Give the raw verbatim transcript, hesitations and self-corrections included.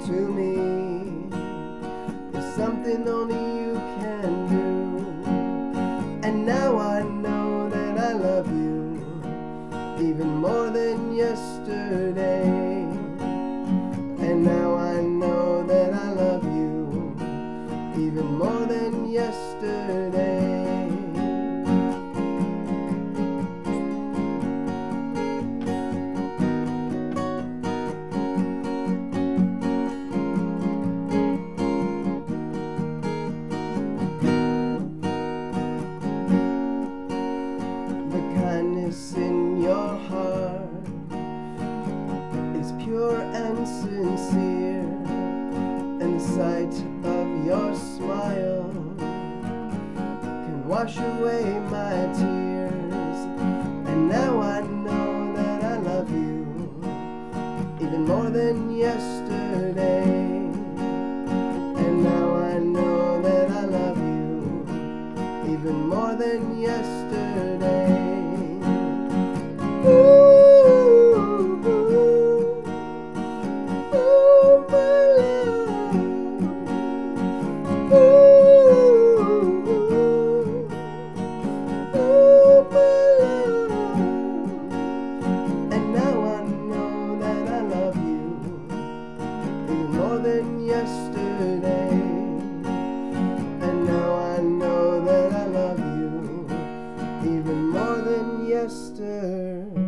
to me is something only you can do. And now I know that I love you even more than yesterday. And now I know that I love you even more than yesterday. Kindness in your heart is pure and sincere, and the sight of your smile can wash away my tears. And now I know that I love you even more than yesterday. And now I know that I love you even more than yesterday. Ooh, ooh, ooh, my love. Ooh, ooh, ooh, my love. And now I know that I love you even more than yesterday. And now I know that I love you even more than yesterday.